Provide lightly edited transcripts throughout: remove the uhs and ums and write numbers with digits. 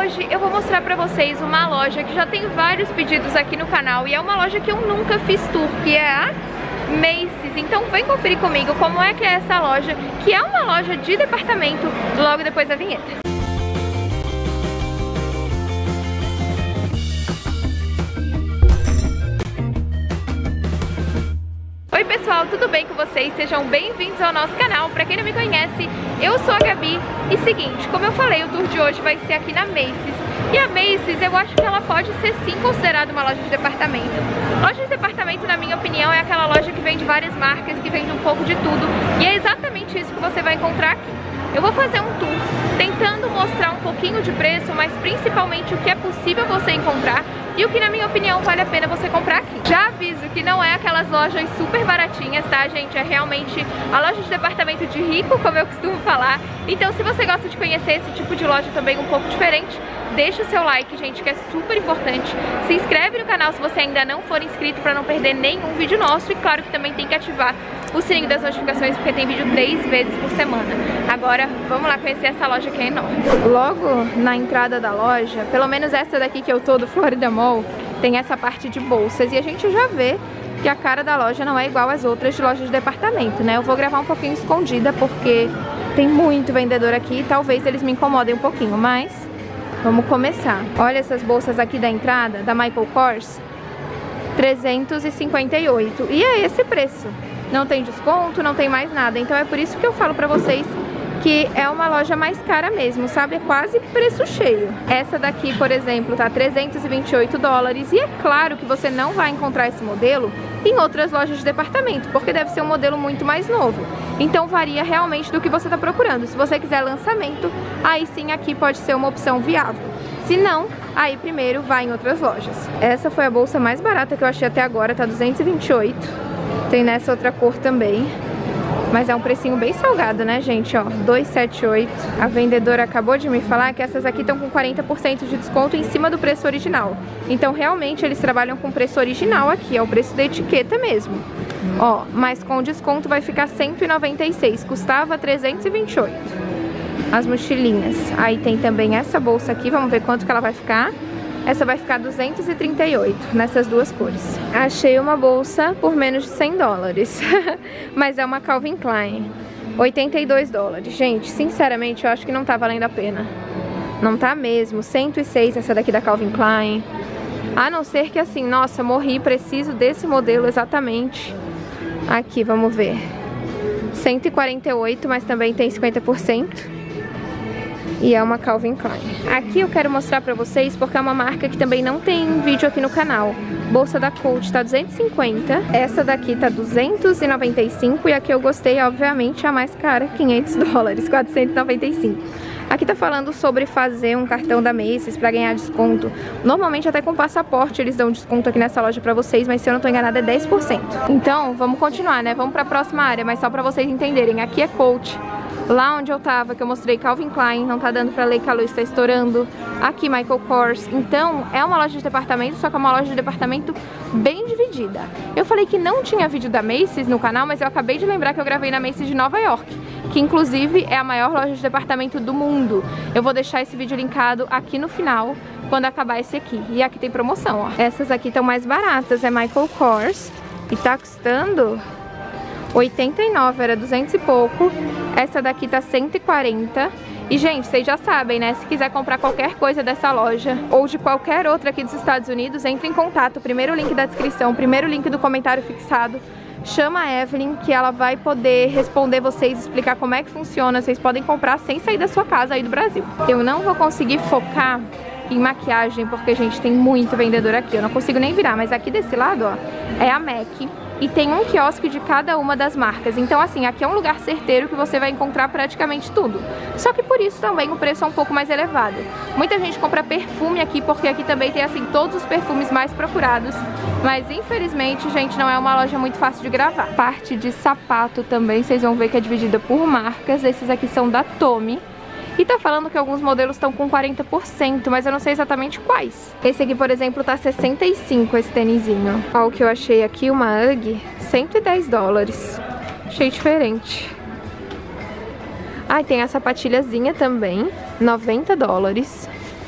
hoje eu vou mostrar pra vocês uma loja que já tem vários pedidos aqui no canal e é uma loja que eu nunca fiz tour, que é a Macy's. Então vem conferir comigo como é que é essa loja, que é uma loja de departamento, logo depois da vinheta. Oi pessoal, tudo bem com vocês? Sejam bem-vindos ao nosso canal. Pra quem não me conhece, eu sou a Gabi. E seguinte, como eu falei, o tour de hoje vai ser aqui na Macy's. E a Macy's, eu acho que ela pode ser sim considerada uma loja de departamento. Loja de departamento, na minha opinião, é aquela loja que vende várias marcas, que vende um pouco de tudo. E é exatamente isso que você vai encontrar aqui. Eu vou fazer um tour tentando mostrar um pouquinho de preço, mas principalmente o que é possível você encontrar e o que, na minha opinião, vale a pena você comprar aqui. Já aviso que não é aquelas lojas super baratinhas, tá, gente? É realmente a loja de departamento de rico, como eu costumo falar. Então, se você gosta de conhecer esse tipo de loja também um pouco diferente, deixa o seu like, gente, que é super importante. Se inscreve no canal se você ainda não for inscrito para não perder nenhum vídeo nosso. E claro que também tem que ativar o sininho das notificações, porque tem vídeo 3 vezes por semana. Agora, vamos lá conhecer essa loja que é enorme. Logo na entrada da loja, pelo menos essa daqui que eu tô, do Florida Mall, tem essa parte de bolsas. E a gente já vê que a cara da loja não é igual às outras de lojas de departamento, né? Eu vou gravar um pouquinho escondida, porque tem muito vendedor aqui e talvez eles me incomodem um pouquinho, mas vamos começar. Olha essas bolsas aqui da entrada, da Michael Kors, 358. E é esse preço. Não tem desconto, não tem mais nada. Então é por isso que eu falo pra vocês que é uma loja mais cara mesmo, sabe? É quase preço cheio. Essa daqui, por exemplo, tá 328 dólares. E é claro que você não vai encontrar esse modelo em outras lojas de departamento, porque deve ser um modelo muito mais novo. Então varia realmente do que você tá procurando. Se você quiser lançamento, aí sim aqui pode ser uma opção viável. Se não, aí primeiro vai em outras lojas. Essa foi a bolsa mais barata que eu achei até agora, tá 228. Tem nessa outra cor também. Mas é um precinho bem salgado, né, gente? Ó, 278. A vendedora acabou de me falar que essas aqui estão com 40% de desconto em cima do preço original. Então, realmente, eles trabalham com preço original aqui. É o preço da etiqueta mesmo. Ó, mas com desconto vai ficar 196. Custava 328. As mochilinhas. Aí tem também essa bolsa aqui. Vamos ver quanto que ela vai ficar. Essa vai ficar 238 nessas duas cores. Achei uma bolsa por menos de 100 dólares. Mas é uma Calvin Klein. 82 dólares. Gente, sinceramente, eu acho que não tá valendo a pena. Não tá mesmo. 106 essa daqui da Calvin Klein. A não ser que assim, nossa, morri, preciso desse modelo exatamente. Aqui, vamos ver. 148, mas também tem 50%. E é uma Calvin Klein. Aqui eu quero mostrar pra vocês porque é uma marca que também não tem vídeo aqui no canal. Bolsa da Coach tá 250. Essa daqui tá 295. E a que eu gostei, obviamente, é a mais cara, 500 dólares, 495. Aqui tá falando sobre fazer um cartão da Macy's pra ganhar desconto. Normalmente até com passaporte eles dão desconto aqui nessa loja pra vocês, mas se eu não tô enganada é 10%. Então vamos continuar, né? Vamos pra próxima área, mas só pra vocês entenderem. Aqui é Coach. Lá onde eu tava, que eu mostrei Calvin Klein, não tá dando pra ler que a luz tá estourando. Aqui Michael Kors. Então é uma loja de departamento, só que é uma loja de departamento bem dividida. Eu falei que não tinha vídeo da Macy's no canal, mas eu acabei de lembrar que eu gravei na Macy's de Nova York, que inclusive é a maior loja de departamento do mundo. Eu vou deixar esse vídeo linkado aqui no final, quando acabar esse aqui. E aqui tem promoção, ó. Essas aqui estão mais baratas, é Michael Kors. E tá custando 89, era 200 e pouco. Essa daqui tá 140. E, gente, vocês já sabem, né? Se quiser comprar qualquer coisa dessa loja ou de qualquer outra aqui dos Estados Unidos, entre em contato. Primeiro link da descrição, primeiro link do comentário fixado. Chama a Evelyn, que ela vai poder responder vocês, explicar como é que funciona. Vocês podem comprar sem sair da sua casa aí do Brasil. Eu não vou conseguir focar em maquiagem, porque, gente, tem muito vendedor aqui. Eu não consigo nem virar, mas aqui desse lado, ó, é a MAC. E tem um quiosque de cada uma das marcas. Então, assim, aqui é um lugar certeiro que você vai encontrar praticamente tudo. Só que por isso também o preço é um pouco mais elevado. Muita gente compra perfume aqui, porque aqui também tem, assim, todos os perfumes mais procurados. Mas, infelizmente, gente, não é uma loja muito fácil de gravar. Parte de sapato também, vocês vão ver que é dividida por marcas. Esses aqui são da Tommy. E tá falando que alguns modelos estão com 40%, mas eu não sei exatamente quais. Esse aqui, por exemplo, tá 65, esse tênisinho. Olha o que eu achei aqui, uma UGG, 110 dólares. Achei diferente. Ah, e tem a sapatilhazinha também, 90 dólares.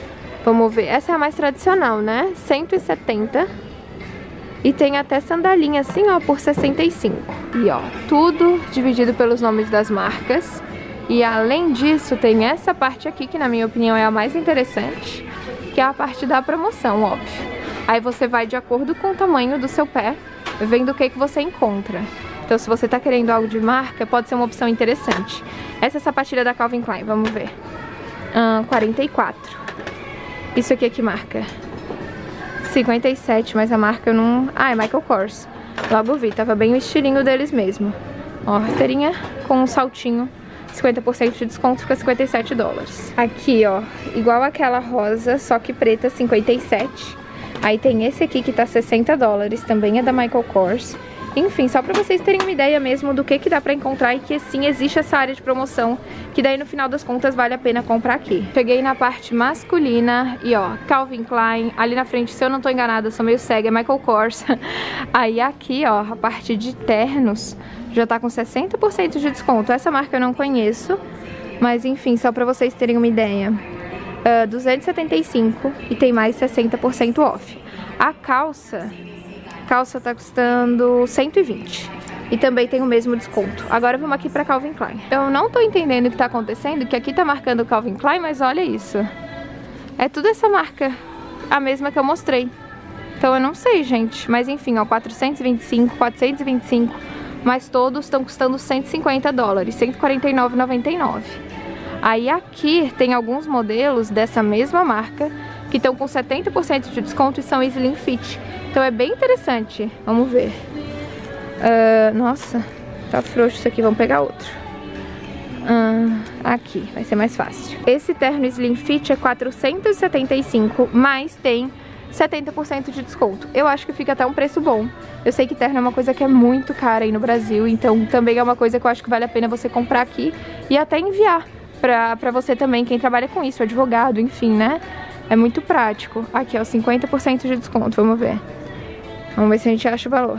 Vamos ver, essa é a mais tradicional, né? 170. E tem até sandalinha assim, ó, por 65. E ó, tudo dividido pelos nomes das marcas. E além disso, tem essa parte aqui, que na minha opinião é a mais interessante, que é a parte da promoção, óbvio. Aí você vai de acordo com o tamanho do seu pé, vendo o que você encontra. Então se você tá querendo algo de marca, pode ser uma opção interessante. Essa sapatilha da Calvin Klein, vamos ver. 44. Isso aqui é que marca? 57, mas a marca eu não... Ah, é Michael Kors. Logo vi, tava bem o estilinho deles mesmo. Ó, rasteirinha com um saltinho. 50% de desconto, fica 57 dólares. Aqui, ó, igual aquela rosa, só que preta, 57. Aí tem esse aqui que tá 60 dólares, também é da Michael Kors. Enfim, só pra vocês terem uma ideia mesmo do que dá pra encontrar e que sim, existe essa área de promoção, que daí no final das contas vale a pena comprar aqui. Cheguei na parte masculina e ó, Calvin Klein, ali na frente, se eu não tô enganada, sou meio cega, é Michael Kors. Aí aqui, ó, a parte de ternos já tá com 60% de desconto. Essa marca eu não conheço, mas enfim, só pra vocês terem uma ideia. 275 e tem mais 60% off. A calça tá custando 120 e também tem o mesmo desconto. Agora vamos aqui pra Calvin Klein. Eu não tô entendendo o que tá acontecendo, que aqui tá marcando Calvin Klein, mas olha isso. É tudo essa marca, a mesma que eu mostrei. Então eu não sei, gente. Mas enfim, ó, 425, 425, mas todos estão custando 150 dólares, 149,99. Aí aqui tem alguns modelos dessa mesma marca que estão com 70% de desconto e são Slim Fit. Então é bem interessante. Vamos ver. Nossa, tá frouxo isso aqui. Vamos pegar outro. Aqui, vai ser mais fácil. Esse terno Slim Fit é 475, mas tem 70% de desconto. Eu acho que fica até um preço bom. Eu sei que terno é uma coisa que é muito cara aí no Brasil, então também é uma coisa que eu acho que vale a pena você comprar aqui e até enviar pra você também, quem trabalha com isso, advogado, enfim, né? É muito prático. Aqui, ó, 50% de desconto, vamos ver. Vamos ver se a gente acha o valor.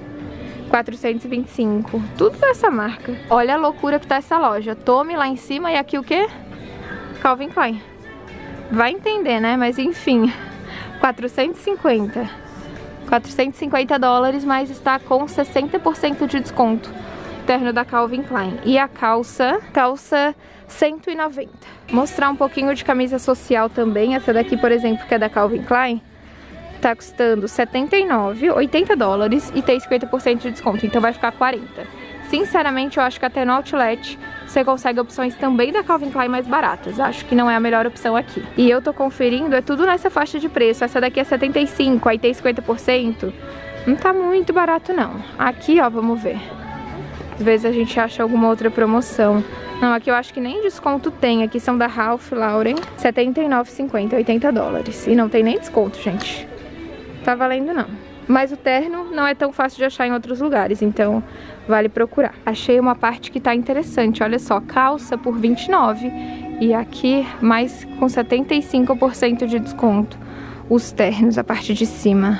425. Tudo dessa marca. Olha a loucura que tá essa loja. Tome lá em cima e aqui o quê? Calvin Klein. Vai entender, né? Mas enfim. 450. 450 dólares, mas está com 60% de desconto. Terno da Calvin Klein. E a calça 190. Mostrar um pouquinho de camisa social também. Essa daqui, por exemplo, que é da Calvin Klein, tá custando 79, 80 dólares e tem 50% de desconto, então vai ficar 40. Sinceramente, eu acho que até no Outlet você consegue opções também da Calvin Klein mais baratas. Acho que não é a melhor opção aqui. E eu tô conferindo, é tudo nessa faixa de preço. Essa daqui é 75, aí tem 50%. Não tá muito barato, não. Aqui, ó, vamos ver. Às vezes a gente acha alguma outra promoção. Não, aqui eu acho que nem desconto tem. Aqui são da Ralph Lauren, 79,50, 80 dólares. E não tem nem desconto, gente. Tá valendo não. Mas o terno não é tão fácil de achar em outros lugares, então vale procurar. Achei uma parte que tá interessante, olha só, calça por 29 e aqui mais com 75% de desconto. Os ternos, a parte de cima.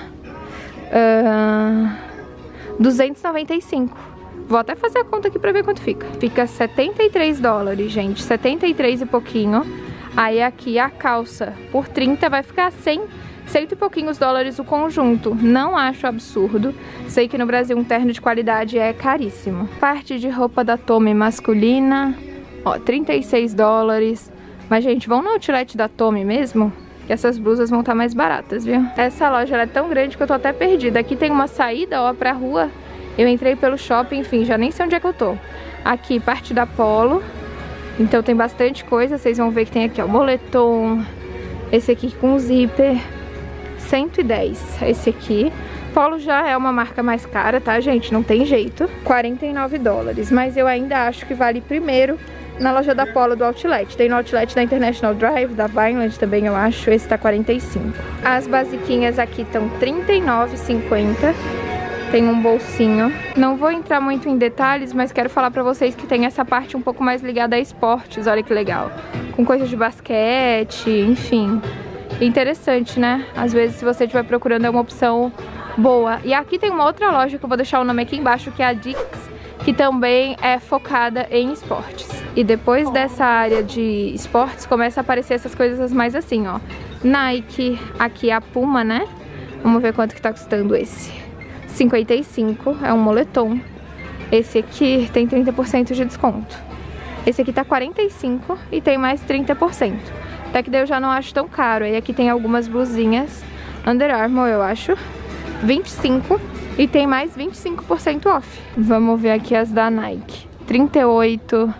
295. Vou até fazer a conta aqui pra ver quanto fica. Fica 73 dólares, gente, 73 e pouquinho. Aí aqui a calça por 30 vai ficar 100 e pouquinhos dólares o conjunto. Não acho absurdo. Sei que no Brasil um terno de qualidade é caríssimo. Parte de roupa da Tommy masculina, ó, 36 dólares. Mas, gente, vão no outlet da Tommy mesmo, que essas blusas vão estar mais baratas, viu? Essa loja ela é tão grande que eu tô até perdida. Aqui tem uma saída, ó, pra rua. Eu entrei pelo shopping, enfim, já nem sei onde é que eu tô. Aqui, parte da Polo. Então tem bastante coisa. Vocês vão ver que tem aqui, ó, moletom. Esse aqui com zíper. 110, esse aqui. Polo já é uma marca mais cara, tá, gente? Não tem jeito. 49 dólares, mas eu ainda acho que vale primeiro na loja da Polo do Outlet. Tem no Outlet da International Drive, da Vineland também, eu acho. Esse tá 45. As basiquinhas aqui estão 39,50. Tem um bolsinho. Não vou entrar muito em detalhes, mas quero falar pra vocês que tem essa parte um pouco mais ligada a esportes. Olha que legal. Com coisas de basquete, enfim. Interessante, né? Às vezes, se você estiver procurando, é uma opção boa. E aqui tem uma outra loja que eu vou deixar o nome aqui embaixo, que é a Dick's, que também é focada em esportes. E depois dessa área de esportes, começa a aparecer essas coisas mais assim, ó. Nike, aqui a Puma, né? Vamos ver quanto que tá custando esse. 55, é um moletom. Esse aqui tem 30% de desconto. Esse aqui tá 45 e tem mais 30%. Até que daí eu já não acho tão caro. Aí aqui tem algumas blusinhas Under Armour, eu acho. 25 e tem mais 25% off. Vamos ver aqui as da Nike. 38,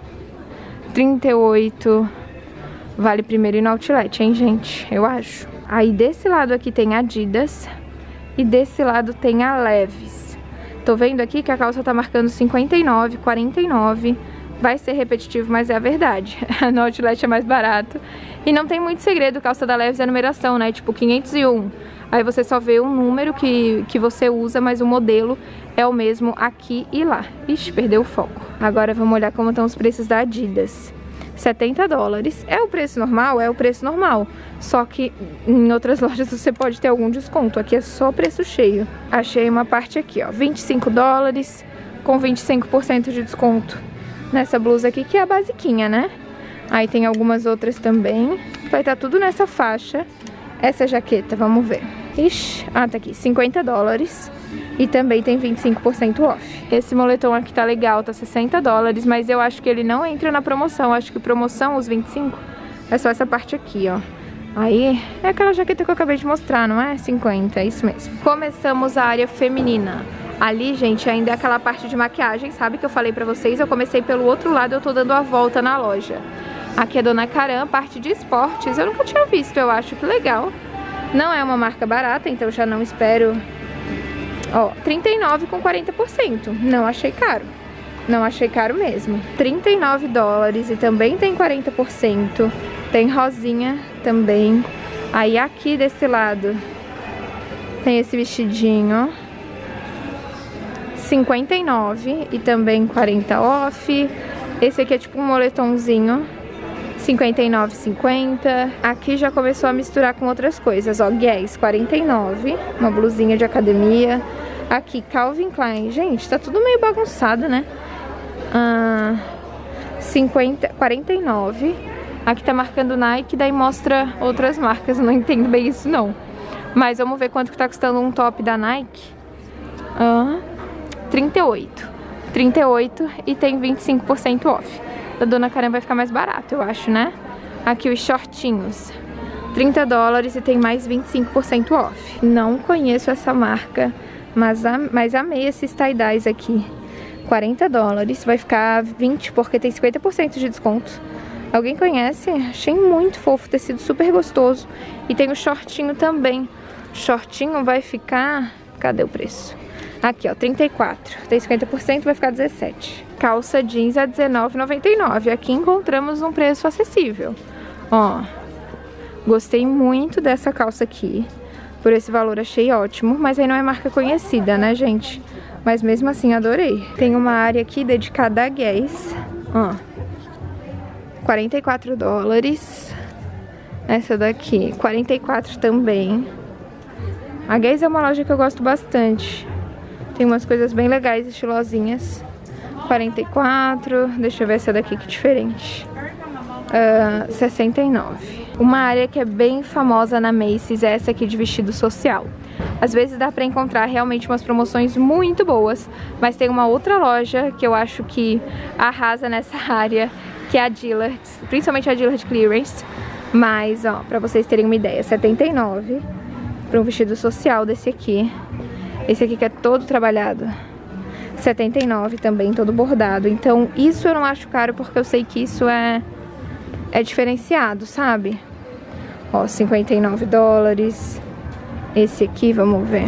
38. Vale primeiro ir no Outlet, hein, gente? Eu acho. Aí desse lado aqui tem Adidas e desse lado tem a Levi's. Tô vendo aqui que a calça tá marcando 59, 49. Vai ser repetitivo, mas é a verdade. No Outlet é mais barato. E não tem muito segredo, calça da Levi's é numeração, né? Tipo 501. Aí você só vê o número que você usa, mas o modelo é o mesmo aqui e lá. Ixi, perdeu o foco. Agora vamos olhar como estão os preços da Adidas. 70 dólares. É o preço normal? É o preço normal. Só que em outras lojas você pode ter algum desconto. Aqui é só preço cheio. Achei uma parte aqui, ó. 25 dólares com 25% de desconto. Nessa blusa aqui, que é a basiquinha, né? Aí tem algumas outras também. Vai estar tudo nessa faixa. Essa jaqueta, vamos ver. Ixi, tá aqui, 50 dólares. E também tem 25% off. Esse moletom aqui tá legal, tá 60 dólares. Mas eu acho que ele não entra na promoção. Acho que promoção, os 25, é só essa parte aqui, ó. Aí, é aquela jaqueta que eu acabei de mostrar, não é? 50, é isso mesmo. Começamos a área feminina. Ali, gente, ainda é aquela parte de maquiagem, sabe? Que eu falei pra vocês. Eu comecei pelo outro lado, eu tô dando a volta na loja. Aqui é Dona Karan, parte de esportes. Eu nunca tinha visto, eu acho que legal. Não é uma marca barata, então já não espero... Ó, 39 com 40%. Não achei caro. Não achei caro mesmo. 39 dólares e também tem 40%. Tem rosinha também. Aí aqui desse lado tem esse vestidinho. 59 e também 40 off. Esse aqui é tipo um moletomzinho. 59,50. Aqui já começou a misturar com outras coisas, ó. Guess, 49. Uma blusinha de academia. Aqui, Calvin Klein. Gente, tá tudo meio bagunçado, né? 49. Aqui tá marcando Nike, daí mostra outras marcas. Eu não entendo bem isso, não. Mas vamos ver quanto que tá custando um top da Nike. 38. 38 e tem 25% off. Da Dona Karan vai ficar mais barato, eu acho, né? Aqui os shortinhos. 30 dólares e tem mais 25% off. Não conheço essa marca, mas amei esses tie-dyes aqui. 40 dólares, vai ficar 20 porque tem 50% de desconto. Alguém conhece? Achei muito fofo, tecido super gostoso. E tem o shortinho também. O shortinho vai ficar... Cadê o preço? Aqui, ó, 34. Tem 50%, vai ficar 17. Calça jeans a R$19,99. Aqui encontramos um preço acessível. Ó, gostei muito dessa calça aqui. Por esse valor achei ótimo. Mas aí não é marca conhecida, né, gente? Mas mesmo assim adorei. Tem uma área aqui dedicada a Guess. Ó, 44 dólares. Essa daqui, 44 também. A Guess é uma loja que eu gosto bastante. Tem umas coisas bem legais, estilosinhas. 44. Deixa eu ver essa daqui que diferente. 69. Uma área que é bem famosa na Macy's é essa aqui de vestido social. Às vezes dá pra encontrar realmente umas promoções muito boas. Mas tem uma outra loja que eu acho que arrasa nessa área, que é a Dillard's. Principalmente a Dillard's Clearance. Mas, ó, pra vocês terem uma ideia, 79 para um vestido social desse aqui. Esse aqui que é todo trabalhado, 79 também, todo bordado. Então isso eu não acho caro porque eu sei que isso é diferenciado, sabe? Ó, 59 dólares. Esse aqui, vamos ver,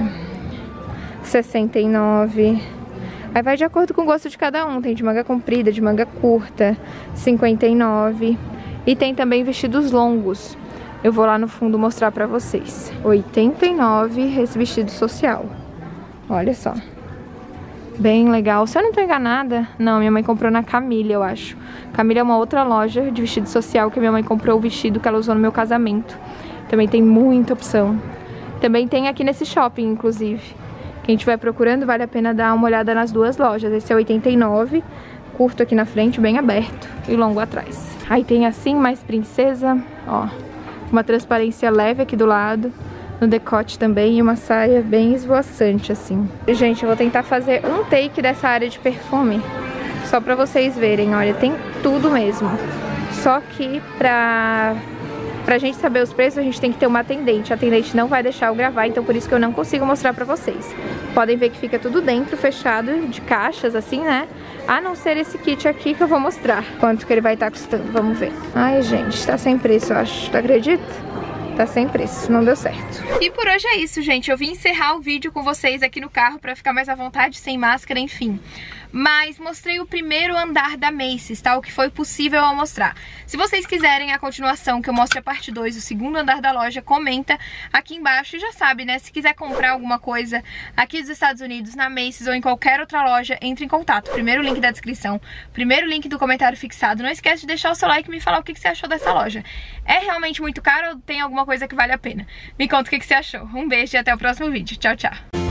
69. Aí vai de acordo com o gosto de cada um. Tem de manga comprida, de manga curta, 59. E tem também vestidos longos. Eu vou lá no fundo mostrar pra vocês. 89 esse vestido social. Olha só. Bem legal. Se eu não tô enganada, não, minha mãe comprou na Camila, eu acho. Camila é uma outra loja de vestido social que minha mãe comprou o vestido que ela usou no meu casamento. Também tem muita opção. Também tem aqui nesse shopping, inclusive. Quem estiver procurando, vale a pena dar uma olhada nas duas lojas. Esse é 89, curto aqui na frente, bem aberto, e longo atrás. Aí tem assim, mais princesa, ó, uma transparência leve aqui do lado, no decote também, e uma saia bem esvoaçante, assim. Gente, eu vou tentar fazer um take dessa área de perfume, só pra vocês verem, olha, tem tudo mesmo. Só que pra gente saber os preços, a gente tem que ter uma atendente. A atendente não vai deixar eu gravar, então por isso que eu não consigo mostrar pra vocês. Podem ver que fica tudo dentro, fechado, de caixas, assim, né? A não ser esse kit aqui que eu vou mostrar. Quanto que ele vai estar custando, vamos ver. Ai, gente, tá sem preço, eu acho. Tu acredita? Tá sem preço, não deu certo. E por hoje é isso, gente. Eu vim encerrar o vídeo com vocês aqui no carro pra ficar mais à vontade, sem máscara, enfim. Mas mostrei o primeiro andar da Macy's, tá? O que foi possível eu mostrar. Se vocês quiserem a continuação, que eu mostre a parte 2, o segundo andar da loja, comenta aqui embaixo. E já sabe, né? Se quiser comprar alguma coisa aqui dos Estados Unidos, na Macy's ou em qualquer outra loja, entre em contato. Primeiro link da descrição, primeiro link do comentário fixado. Não esquece de deixar o seu like e me falar o que você achou dessa loja. É realmente muito caro ou tem alguma coisa que vale a pena? Me conta o que você achou. Um beijo e até o próximo vídeo. Tchau, tchau.